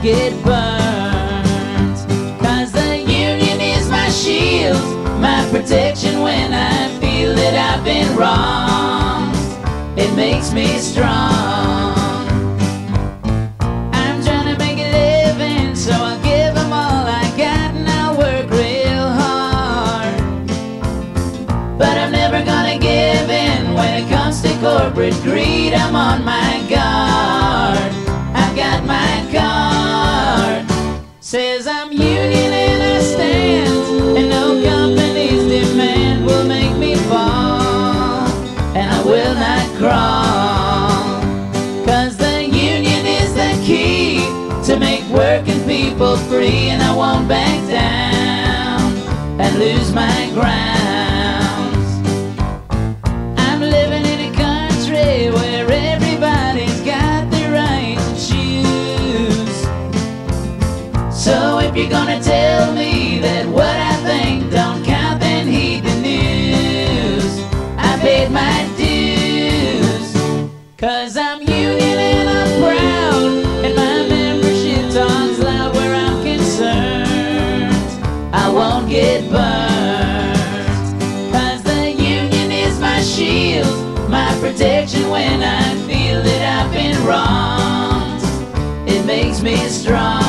get burned. 'Cause the union is my shield, my protection when I feel that I've been wronged. It makes me strong. I'm trying to make a living, so I'll give them all I got and I'll work real hard. But I'm never gonna give in when it comes to corporate greed. I'm on my guard. I've got my card. Says I'm union and I stand, and no company's demand will make me fall, and I will not crawl. 'Cause the union is the key to make working people free, and I won't back down and lose my grounds. I'm living in a country where everybody's got the right to choose. So if you're gonna tell me that what I think don't count, then heed the news. I paid my dues. 'Cause I'm union and I'm proud, and my membership talks loud where I'm concerned. I won't get burned. 'Cause the union is my shield, my protection when I feel that I've been wronged. It makes me strong.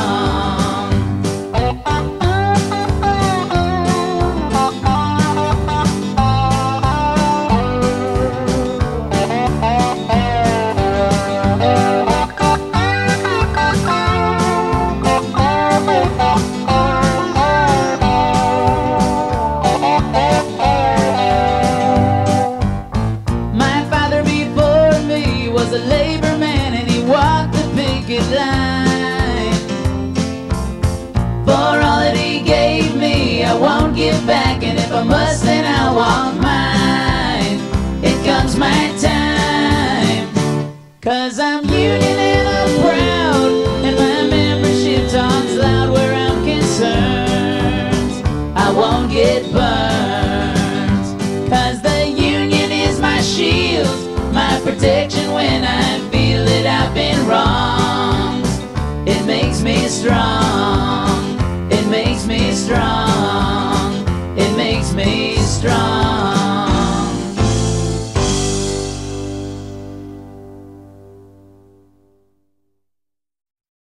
Was a labor man and he walked the picket line. For all that he gave me, I won't give back, and if I must, then I want mine. It comes my time. 'Cause I'm union and I'm proud, and my membership talks loud where I'm concerned. I won't get burned. 'Cause the union is my shield, my protection when I feel that I've been wronged. It makes me strong.